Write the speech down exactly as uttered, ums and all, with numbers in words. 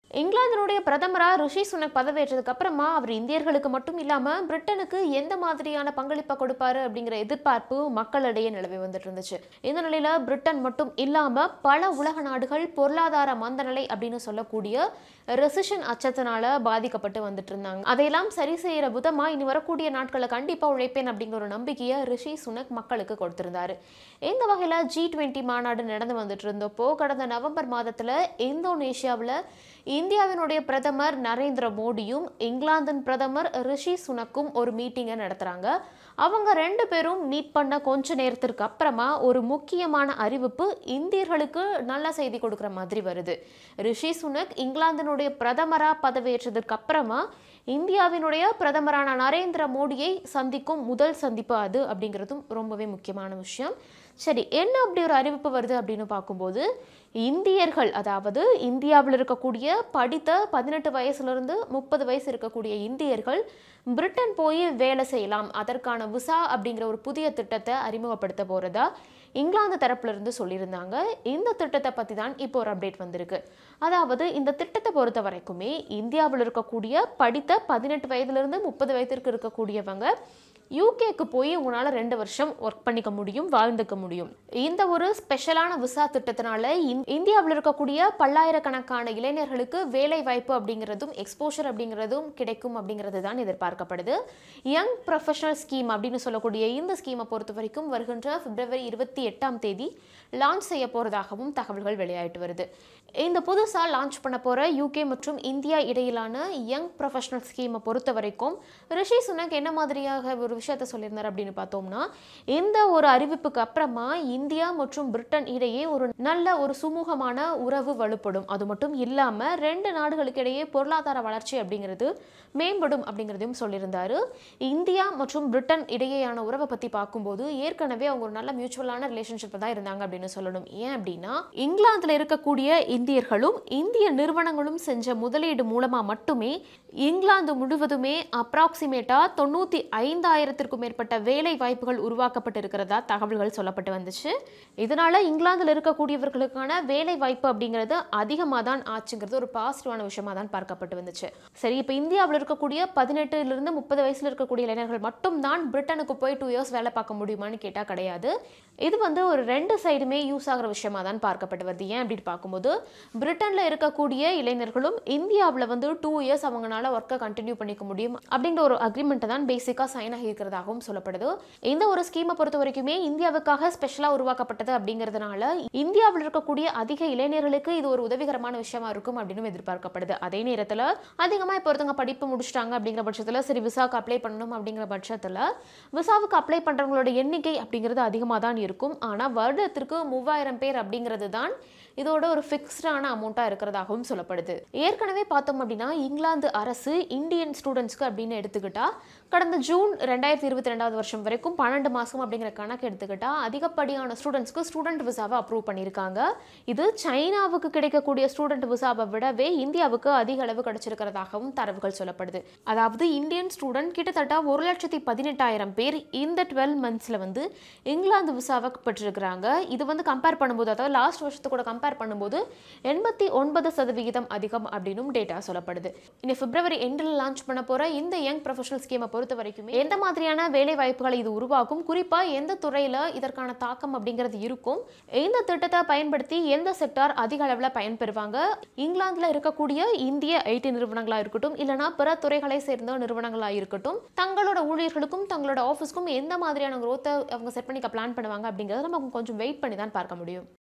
இங்கிலாந்தினுடைய பிரதமரா ரிஷி சுனக் பதவியேற்றதுக்கு அப்புறமா அவர் இந்தியர்களுக்கு மட்டும் இல்லாம பிரிட்டனுக்கு எந்த மாதிரியான பங்களிப்பை கொடுப்பாரு அப்படிங்கிற எதிர்பார்ப்பு மக்களிடையே நிலவி வந்துட்டு இருந்துச்சு. இந்த நிலையில பிரிட்டன் மட்டும் இல்லாம பல உலக நாடுகள் பொருளாதார மந்தநிலை அப்படின்னு சொல்லக்கூடிய ரெசிஷன் அச்சத்தினால பாதிக்கப்பட்டு வந்துட்டு இருந்தாங்க. அதையெல்லாம் சரி செய்யற விதமா இனி வரக்கூடிய நாட்களை கண்டிப்பா உழைப்பேன் அப்படிங்கிற ஒரு நம்பிக்கையை ரிஷி சுனக் மக்களுக்கு கொடுத்திருந்தாரு. இந்த வகையில ஜி டுவெண்ட்டி மாநாடு நடந்து வந்துட்டு இருந்தப்போ கடந்த நவம்பர் மாதத்துல இந்தோனேஷியாவில் இந்தியாவினுடைய பிரதமர் நரேந்திர மோடியும் இங்கிலாந்தின் பிரதமர் ரிஷி சுனக்கும் ஒரு மீட்டிங்கை நடத்துறாங்க. அவங்க ரெண்டு பேரும் மீட் பண்ண கொஞ்ச நேரத்திற்கு அப்புறமா ஒரு முக்கியமான அறிவிப்பு இந்தியர்களுக்கு நல்ல செய்தி கொடுக்குற மாதிரி வருது. ரிஷி சுனக் இங்கிலாந்தினுடைய பிரதமரா பதவியேற்றதற்கு அப்புறமா இந்தியாவினுடைய பிரதமரான நரேந்திர மோடியை சந்திக்கும் முதல் சந்திப்பு அது அப்படிங்கிறதும் ரொம்பவே முக்கியமான விஷயம். சரி, என்ன அப்படி ஒரு அறிவிப்பு வருது அப்படின்னு பார்க்கும்போது இந்தியர்கள், அதாவது இந்தியாவில் இருக்கக்கூடிய படித்த பதினெட்டு வயசுலேருந்து முப்பது வயசு இருக்கக்கூடிய இந்தியர்கள் பிரிட்டன் போய் வேலை செய்யலாம், அதற்கான விசா அப்படிங்கிற ஒரு புதிய திட்டத்தை அறிமுகப்படுத்த போகிறதா இங்கிலாந்து தரப்புல இருந்து சொல்லியிருந்தாங்க. இந்த திட்டத்தை பற்றி தான் இப்போ ஒரு அப்டேட் வந்திருக்கு. அதாவது இந்த திட்டத்தை பொறுத்த வரைக்குமே இந்தியாவில் இருக்கக்கூடிய படித்த பதினெட்டு வயதுலேருந்து முப்பது வயதிற்கு இருக்கக்கூடியவங்க யூகேக்கு போய் உங்களால் ரெண்டு வருஷம் ஒர்க் பண்ணிக்க முடியும், வாழ்ந்துக்க முடியும். இந்த ஒரு ஸ்பெஷலான விசா திட்டத்தினால இந்தியாவில் இருக்கக்கூடிய பல்லாயிரக்கணக்கான இளைஞர்களுக்கு வேலை வாய்ப்பு அப்படிங்கிறதும் எக்ஸ்போஷர் அப்படிங்கிறதும் கிடைக்கும் அப்படிங்கிறது தான் எதிர்பார்க்கப்படுது. யங் ப்ரொஃபஷனல் ஸ்கீம் அப்படின்னு சொல்லக்கூடிய இந்த ஸ்கீமை பொறுத்த வரைக்கும் வருகின்ற பிப்ரவரி இருபத்தி எட்டாம் தேதி லான்ச் செய்ய போறதாகவும் தகவல்கள் வெளியாயிட்டு வருது. இந்த புதுசாக லான்ச் பண்ண போகிற யூகே மற்றும் இந்தியா இடையிலான யங் ப்ரொஃபஷனல் ஸ்கீமை பொறுத்த வரைக்கும் ரிஷி சுனக் என்ன மாதிரியாக ஒரு விஷயத்த சொல்லியிருந்தார் அப்படின்னு பார்த்தோம்னா, இந்த ஒரு அறிவிப்புக்கு அப்புறமா இந்தியா மற்றும் பிரிட்டன் இடையே ஒரு நல்ல ஒரு சுமூகமான உறவு வலுப்படும். அது மட்டும் இல்லாமல் ரெண்டு நாடுகளுக்கு இடையே பொருளாதார வளர்ச்சி அப்படிங்கிறது மேம்படும் அப்படிங்கிறதையும் சொல்லியிருந்தாரு. இந்தியா மற்றும் பிரிட்டன் இடையேயான உறவை பற்றி பார்க்கும்போது ஏற்கனவே அவங்க ஒரு நல்ல மியூச்சுவலான ரிலேஷன்ஷிப் தான் இருந்தாங்க அப்படின்னு சொல்லணும். ஏன் அப்படின்னா இங்கிலாந்தில் இருக்கக்கூடிய இந்தியர்களும் இந்திய நிறுவனங்களும் செஞ்ச முதலீடு மூலமா மட்டுமே இங்கிலாந்து முழுவதுமே அப்ராக்சிமேட்டா தொண்ணூத்தி ஐந்தாயிரத்திற்கும் மேற்பட்ட வேலை வாய்ப்புகள் உருவாக்கப்பட்டு இருக்கிறதா தகவல்கள் சொல்லப்பட்டு வந்துச்சு. இதனால இங்கிலாந்துல இருக்கக்கூடியவர்களுக்கான வேலை வாய்ப்பு அப்படிங்கிறது அதிகமாக தான் ஆச்சுங்கிறது ஒரு பாசிட்டிவான விஷயமா தான் பார்க்கப்பட்டு வந்துச்சு. சரி, இப்போ இந்தியாவில் இருக்கக்கூடிய பதினெட்டுல இருந்து முப்பது வயசுல இருக்கக்கூடிய இளைஞர்கள் மட்டும் தான் பிரிட்டனுக்கு போய் டூ இயர்ஸ் வேலை பார்க்க முடியுமான்னு கேட்டா கிடையாது. இது வந்து ஒரு ரெண்டு சைடுமே யூஸ் ஆகிற விஷயமா தான் பார்க்கப்பட்டு வருது. ஏன் அப்படின்னு பார்க்கும்போது பிரிட்டன்ல இருக்கக்கூடிய இளைஞர்களும் இந்தியாவில் வந்து டூ இயர்ஸ் அவங்களால ஒர்க்கை கண்டினியூ பண்ணிக்க முடியும் அப்படிங்கிற ஒரு அக்ரிமெண்ட் தான் பேசிக்கா சைன் ஆகி இருக்கிறதாகவும் சொல்லப்படுது. இந்த ஒரு ஸ்கீமை பொறுத்த வரைக்குமே இந்தியாவுக்காக ஸ்பெஷலா உருவாக்கப்பட்டது அப்படிங்கிறதுனால இந்தியாவில் இருக்கக்கூடிய அதிக இளைஞர்களுக்கு இது ஒரு உதவிகரமான விஷயமா இருக்கும் அப்படின்னு எதிர்பார்க்கப்படுது. அதே நேரத்தில் அதிகமா இப்போ ஒருத்தவங்க படிப்பு முடிச்சிட்டாங்க அப்படிங்கிற பட்சத்தில் சரி விசாவுக்கு அப்ளை பண்ணணும் அப்படிங்கிற பட்சத்தில் விசாவுக்கு அப்ளை பண்றவங்களோட எண்ணிக்கை அப்படிங்கிறது அதிகமாக தான் இருக்கும். ஆனால் வருடத்திற்கு மூவாயிரம் பேர் அப்படிங்கிறது தான் இதோட ஒரு ஃபிக்ஸ்டான அமௌண்ட்டா இருக்கிறதாகவும் சொல்லப்படுது. ஏற்கனவே பார்த்தோம் அப்படின்னா இங்கிலாந்து அரசு இந்தியன் ஸ்டூடெண்ட்ஸ்க்கு அப்படின்னு எடுத்துக்கிட்டா கடந்த ஜூன் ரெண்டாயிரத்தி இருபத்தி ரெண்டாவது வருஷம் வரைக்கும் பன்னெண்டு மாசம் அப்படிங்கிற கணக்கு எடுத்துக்கிட்டா அதிகப்படியான ஸ்டூடெண்ட்ஸ்க்கு ஸ்டூடெண்ட் விசாவை அப்ரூவ் பண்ணியிருக்காங்க. இது சைனாவுக்கு கிடைக்கக்கூடிய ஸ்டூடெண்ட் விசாவை விடவே இந்தியாவுக்கு அதிக அளவு கிடைச்சிருக்கிறதாகவும் தரவுகள் சொல்லப்படுது. அதாவது இந்தியன் ஸ்டூடெண்ட் கிட்டத்தட்ட ஒரு லட்சத்தி பதினெட்டாயிரம் பேர் இந்த டுவெல் மந்த்ஸ்ல வந்து இங்கிலாந்து விசாவை பெற்றிருக்கிறாங்க. இது வந்து கம்பேர் பண்ணும்போது, அதாவது லாஸ்ட் வருஷத்து கூட கம்பேர் பண்ணும்போது எண்பத்தி ஒன்பது சதவிகிதம் அதிகம் அப்படின்னு டேட்டா சொல்லப்படுது. இனி பிப்ரவரி எண்டில் லான்ச் பண்ண போற இந்த யங் ப்ரொஃபஷனல் ஸ்கீமை பொறுத்த வரைக்கும் எந்த மாதிரியான வேலை வாய்ப்புகளை இது உருவாக்கும், குறிப்பா எந்த துறையில இதற்கான தாக்கம் அப்படிங்கிறது இருக்கும், இந்த திட்டத்தை பயன்படுத்தி எந்த செக்டார் அதிக அளவில் பயன்பெறுவாங்க, இங்கிலாந்துல இருக்கக்கூடிய இந்திய ஐடி நிறுவனங்களா இருக்கட்டும் இல்லைனா பிற துறைகளை சேர்ந்த நிறுவனங்களா இருக்கட்டும் தங்களோட ஊழியர்களுக்கும் தங்களோட ஆஃபீஸ்க்கும் எந்த மாதிரியான growth அவங்க செட் பண்ணிக்க பிளான் பண்ணுவாங்க அப்படிங்கிறத நம்ம கொஞ்சம் வெயிட் பண்ணி தான் பார்க்க முடியும்.